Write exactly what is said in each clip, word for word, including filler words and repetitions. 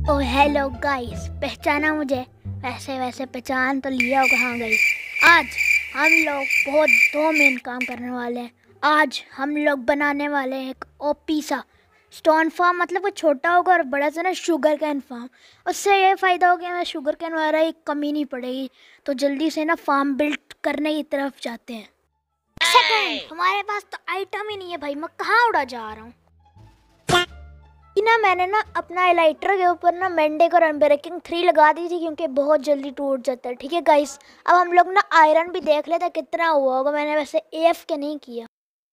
ओ hello guys, पहचाना मुझे? वैसे वैसे पहचान तो लिया होगा। हाँ गाइस, आज हम लोग बहुत दो मेन काम करने वाले हैं। आज हम लोग बनाने वाले हैं एक ओपी सा स्टोन फार्म, मतलब वो छोटा होगा और बड़ा सा ना शुगर कैन फार्म। उससे ये फ़ायदा हो गया, हमें शुगर कैन वगैरह की कमी नहीं पड़ेगी। तो जल्दी से ना फार्म बिल्ड करने की तरफ जाते हैं। सेकंड, हमारे पास तो आइटम ही नहीं है भाई, मैं कहाँ उड़ा जा रहा हूँ। ना मैंने ना अपना एलाइटर के ऊपर ना मेंडेक और अनब्रेकिंग थ्री लगा दी थी, क्योंकि बहुत जल्दी टूट जाता है। ठीक है गाइस, अब हम लोग ना आयरन भी देख लेते कितना हुआ होगा। मैंने वैसे एफ के नहीं किया,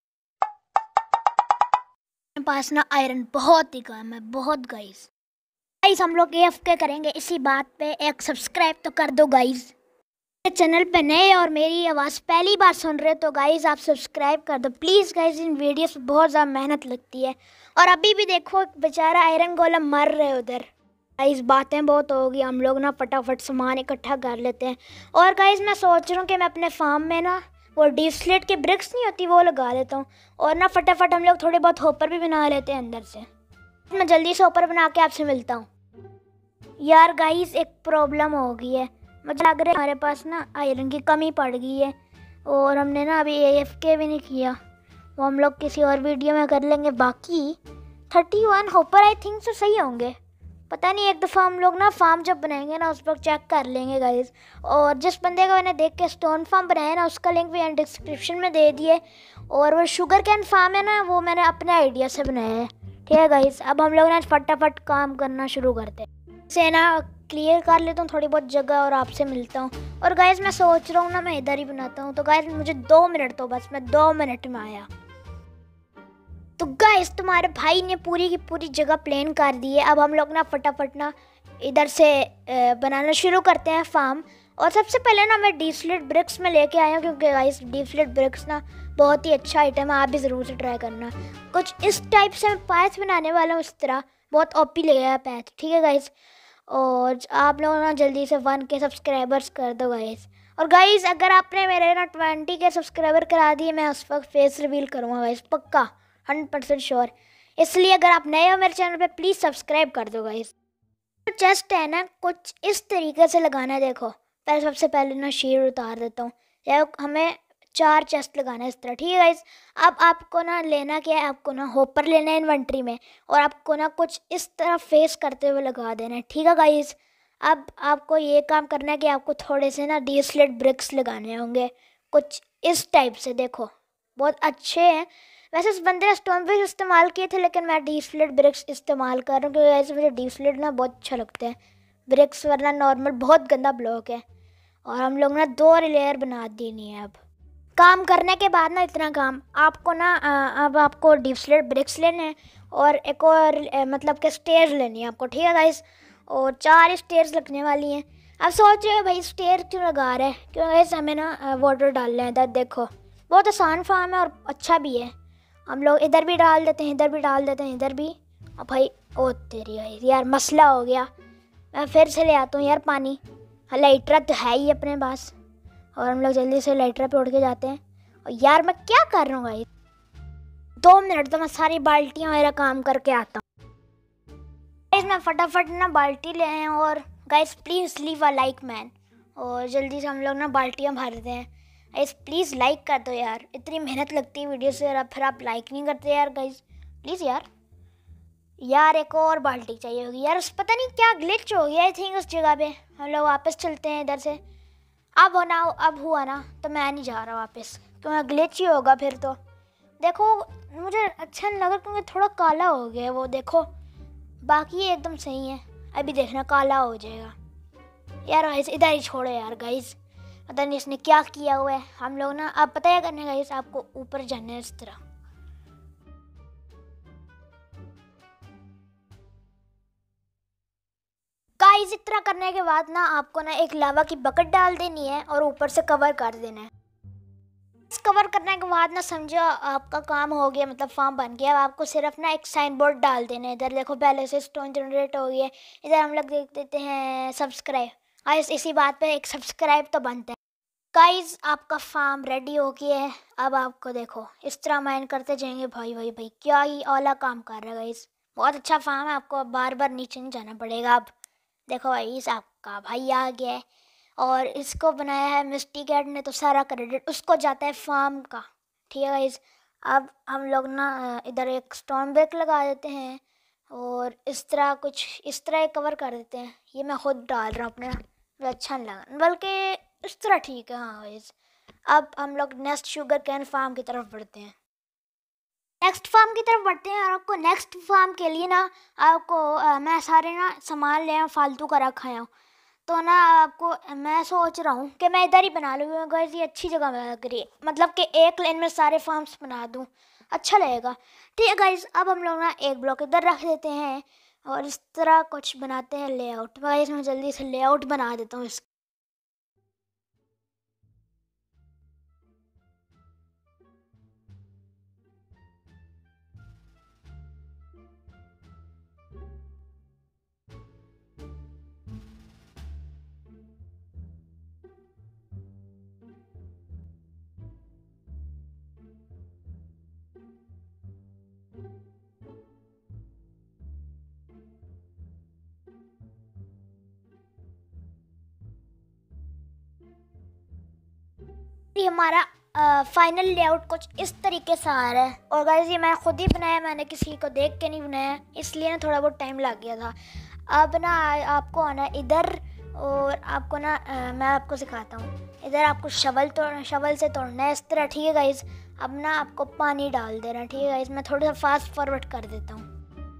मेरे पास ना आयरन बहुत ही कम है, बहुत। गाइस गाइस हम लोग एफ के करेंगे। इसी बात पे एक सब्सक्राइब तो कर दो गाइस। चैनल पे नए और मेरी आवाज़ पहली बार सुन रहे तो गाइस आप सब्सक्राइब कर दो प्लीज़। गाइस इन वीडियोस में बहुत ज़्यादा मेहनत लगती है, और अभी भी देखो बेचारा आयरन गोलम मर रहे उधर। गाइस बातें बहुत होगी, हम लोग ना फटाफट सामान इकट्ठा कर लेते हैं। और गाइस मैं सोच रहा हूँ कि मैं अपने फार्म में ना वो डीप स्लेट की ब्रिक्स नहीं होती वो लगा लेता हूँ, और ना फटाफट हम लोग थोड़े बहुत होपर भी बना लेते हैं अंदर से। मैं जल्दी से होपर बना के आपसे मिलता हूँ। यार गाइस एक प्रॉब्लम हो गई है, मुझे लग रहा है हमारे पास ना आयरन की कमी पड़ गई है, और हमने ना अभी ए एफ के भी नहीं किया। वो हम लोग किसी और वीडियो में कर लेंगे। बाकी थर्टी वन होपर आई थिंक से सही होंगे, पता नहीं। एक दफ़ा हम लोग ना फार्म जब बनाएंगे ना उस पर चेक कर लेंगे गाइस। और जिस बंदे का मैंने देख के स्टोन फार्म बनाया ना उसका लिंक भी डिस्क्रिप्शन में दे दिए। और वो शुगर कैन फार्म है ना वो मैंने अपने आइडिया से बनाया है। ठीक है गाइस, अब हम लोग ना फटाफट काम करना शुरू करते हैं। से ना क्लियर कर लेता हूँ थोड़ी बहुत जगह और आपसे मिलता हूँ। और गाइस मैं सोच रहा हूँ ना मैं इधर ही बनाता हूँ। तो गाइस मुझे दो मिनट तो बस, मैं दो मिनट में आया। तो गाइस तुम्हारे भाई ने पूरी की पूरी जगह प्लेन कर दी है। अब हम लोग ना फटाफट ना इधर से बनाना शुरू करते हैं फार्म। और सबसे पहले ना मैं डीप स्लेट ब्रिक्स में लेके आया हूँ, क्योंकि गाइस डीप स्लेट ब्रिक्स ना बहुत ही अच्छा आइटम है, आप भी ज़रूर से ट्राई करना। कुछ इस टाइप से मैं पैथ बनाने वाला हूँ, इस तरह बहुत ओपी लगेगा पैथ। ठीक है गाइस, और आप लोग ना जल्दी से वन के सब्सक्राइबर्स कर दो गाइस। और गाइस अगर आपने मेरे ना ट्वेंटी के सब्सक्राइबर करा दिए मैं उस वक्त फेस रिवील करूँगा गाइस, पक्का हंड्रेड परसेंट श्योर। इसलिए अगर आप नए हो मेरे चैनल पे प्लीज़ सब्सक्राइब कर दो गाइस। तो चेस्ट है ना कुछ इस तरीके से लगाना है। देखो पहले सबसे पहले ना शील्ड उतार देता हूँ, या हमें चार चेस्ट लगाना है इस तरह। ठीक है गाइस, अब आपको ना लेना क्या है, आपको ना होपर लेना है इन्वेंट्री में, और आपको ना कुछ इस तरह फेस करते हुए लगा देना है। ठीक है गाइस, अब आपको ये काम करना है कि आपको थोड़े से ना डी स्लेट ब्रिक्स लगाने होंगे कुछ इस टाइप से। देखो बहुत अच्छे हैं। वैसे इस बंदे ने स्टोन ब्रिक्स इस्तेमाल किए थे, लेकिन मैं डी स्लेट ब्रिक्स इस्तेमाल कर रहा हूँ, क्योंकि वैसे मुझे डी स्लेट ना बहुत अच्छा लगता है ब्रिक्स, वरना नॉर्मल बहुत गंदा ब्लॉक है। और हम लोग ना दो लेयर बना देनी है। अब काम करने के बाद ना इतना काम आपको ना आ, अब आपको डीप स्लेट ब्रिक्स लेने हैं, और एक और आ, मतलब के स्टेयर्स लेनी है आपको। ठीक है गाइस, और चार स्टेयर्स लगने वाली हैं। अब सोच रहे हो भाई स्टेयर क्यों लगा रहे हैं, क्योंकि गाइस हमें ना वाटर डालना है इधर। देखो बहुत आसान फार्म है और अच्छा भी है। हम लोग इधर भी डाल देते हैं, इधर भी डाल देते हैं, इधर भी। अब भाई ओ तेरी गाइस यार मसला हो गया, मैं फिर से ले आता हूँ यार पानी। हाँ लाइटर तो है ही अपने पास, और हम लोग जल्दी से लाइटर पे उड़ के जाते हैं। और यार मैं क्या कर रहा हूँ गाइस, दो मिनट तो मैं सारी बाल्टियाँ मेरा काम करके आता हूँ। गाइस मैं फटाफट ना बाल्टी ले आए हैं, और guys please leave a like man. और जल्दी से हम लोग ना बाल्टियाँ भरते हैं। गाइस प्लीज़ लाइक कर दो यार, इतनी मेहनत लगती है वीडियो से, और फिर आप लाइक नहीं करते यार। गाइस प्लीज़ यार यार एक और बाल्टी चाहिए होगी यार। उस पता नहीं क्या ग्लिच हो गया आई थिंक उस जगह पे। हम लोग वापस चलते हैं इधर से। अब होना अब हुआ ना तो मैं नहीं जा रहा वापस, क्योंकि ग्लिच ही होगा फिर तो। देखो मुझे अच्छा नहीं लगा, क्योंकि थोड़ा काला हो गया वो। देखो बाकी एकदम सही है, अभी देखना काला हो जाएगा यार। गाइस इधर ही छोड़ो यार गाइस, पता नहीं इसने क्या किया हुआ है। हम लोग ना अब पता है करने गाइस, आपको ऊपर जाना है इस तरह। गाइस इतना करने के बाद ना आपको ना एक लावा की बकेट डाल देनी है, और ऊपर से कवर कर देना है। इस कवर करने के बाद ना समझो आपका काम हो गया, मतलब फार्म बन गया। अब आपको सिर्फ ना एक साइन बोर्ड डाल देना है। इधर देखो पहले से स्टोन जनरेट हो गई है। इधर हम लोग देख देते हैं सब्सक्राइब। गाइस इसी बात पे एक सब्सक्राइब तो बनता है। गाइस आपका फार्म रेडी हो गया है। अब आपको देखो इस तरह माइन करते जाएंगे। भाई भाई भाई क्या ही औला काम कर रहा है गाइस, बहुत अच्छा फार्म है, आपको बार बार नीचे नहीं जाना पड़ेगा। अब देखो भाई आपका भाई आ गया है और इसको बनाया है मिस्टी कैट ने, तो सारा क्रेडिट उसको जाता है फार्म का। ठीक है गाइस, अब हम लोग ना इधर एक स्टोन ब्रेक लगा देते हैं और इस तरह कुछ इस तरह कवर कर देते हैं। ये मैं खुद डाल रहा हूँ अपने, अच्छा नहीं लगा, बल्कि इस तरह ठीक है। हाँ गाइस, अब हम लोग नेक्स्ट शुगर कैन फार्म की तरफ बढ़ते हैं। नेक्स्ट फार्म की तरफ बढ़ते हैं और आपको नेक्स्ट फार्म के लिए ना आपको आ, मैं सारे ना सामान ले आया फालतू का रखा हूँ, तो ना आपको मैं सोच रहा हूँ कि मैं इधर ही बना लूँ। गाइस ये अच्छी जगह लग रही है, मतलब कि एक लाइन में सारे फार्म्स बना दूँ, अच्छा लगेगा। ठीक है गाइस, अब हम लोग ना एक ब्लॉक इधर रख देते हैं और इस तरह कुछ बनाते हैं लेआउट। गाइस मैं जल्दी से लेआउट बना देता हूँ इस ये हमारा फाइनल लेआउट कुछ इस तरीके से आ रहा है। और गाइस ये मैं खुद ही बनाया, मैंने किसी को देख के नहीं बनाया, इसलिए ना थोड़ा बहुत टाइम लग गया था। अब ना आपको आना इधर और आपको ना आ, मैं आपको सिखाता हूँ। इधर आपको शवल तोड़ शवल से तोड़ना है इस तरह। ठीक है गाइस, अब ना आपको पानी डाल देना। ठीक है गाइस, मैं थोड़ा सा फास्ट फॉरवर्ड कर देता हूँ।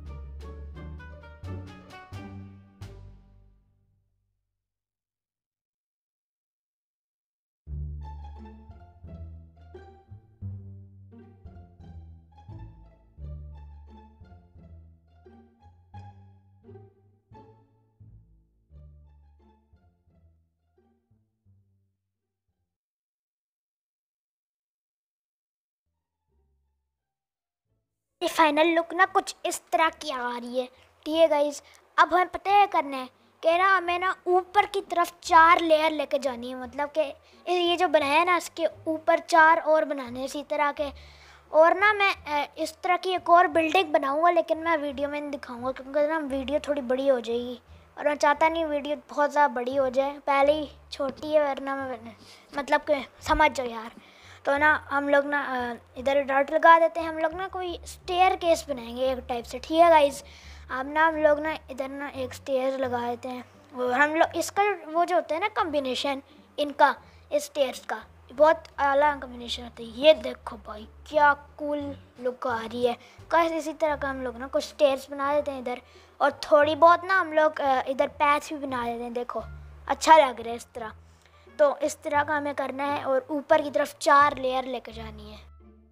ये फाइनल लुक ना कुछ इस तरह की आ रही है। ठीक है गाइस, अब हमें पता है करना है कि ना हमें ना ऊपर की तरफ चार लेयर लेके जानी है, मतलब कि ये जो बनाया है ना इसके ऊपर चार और बनाने इसी तरह के। और ना मैं इस तरह की एक और बिल्डिंग बनाऊंगा, लेकिन मैं वीडियो में नहीं दिखाऊंगा क्योंकि ना वीडियो थोड़ी बड़ी हो जाएगी और मैं चाहता नहीं वीडियो बहुत ज़्यादा बड़ी हो जाए, पहले ही छोटी है वरना मैं मतलब कि समझ जाओ यार। तो ना हम लोग ना इधर डॉट लगा देते हैं, हम लोग ना कोई स्टेयर केस बनाएंगे एक टाइप से। ठीक है गाइस, अब ना हम लोग ना इधर ना एक स्टेयर लगा देते हैं और हम लोग इसका वो जो होता है ना कॉम्बिनेशन इनका इस स्टेयर्स का बहुत आला कॉम्बिनेशन होता है। ये देखो भाई क्या कूल लुक आ रही है। कैसे इसी तरह का हम लोग ना कुछ स्टेयर्स बना देते हैं इधर, और थोड़ी बहुत ना हम लोग इधर पैच भी बना देते हैं। देखो अच्छा लग रहा है इस तरह। तो इस तरह का हमें करना है और ऊपर की तरफ चार लेयर लेकर जानी है।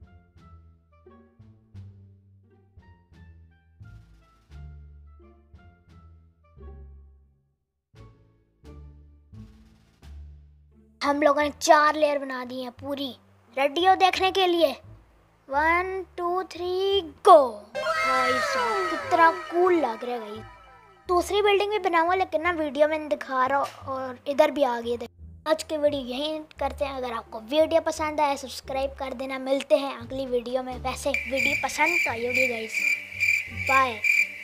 हम लोगों ने चार लेयर बना दी हैं पूरी। रेडी हो देखने के लिए? One two three go. भाई साहब कितना कूल लग रहा है भाई। दूसरी बिल्डिंग भी बनाऊंगा लेकिन ना वीडियो में दिखा रहा हूँ, और इधर भी आ गई। आज की वीडियो यहीं करते हैं। अगर आपको वीडियो पसंद आए सब्सक्राइब कर देना। मिलते हैं अगली वीडियो में। वैसे वीडियो पसंद तो आई होगी गाइस। बाय।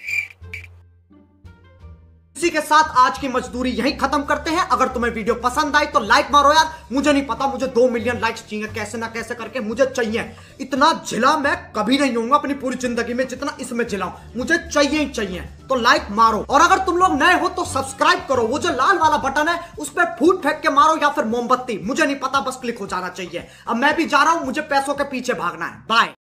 इसी के साथ आज की मजदूरी यहीं खत्म करते हैं। अगर तुम्हें वीडियो पसंद आई तो लाइक मारो यार। मुझे नहीं पता, मुझे दो मिलियन लाइक्स चाहिए, कैसे ना कैसे करके मुझे चाहिए। इतना झिला मैं कभी नहीं होऊंगा अपनी पूरी जिंदगी में जितना इसमें झिलाऊं। मुझे चाहिए ही चाहिए। तो लाइक मारो, और अगर तुम लोग नए हो तो सब्सक्राइब करो। वो जो लाल वाला बटन है उस पर फूट फेंक के मारो या फिर मोमबत्ती, मुझे नहीं पता, बस क्लिक हो जाना चाहिए। अब मैं भी जा रहा हूं, मुझे पैसों के पीछे भागना है। बाय।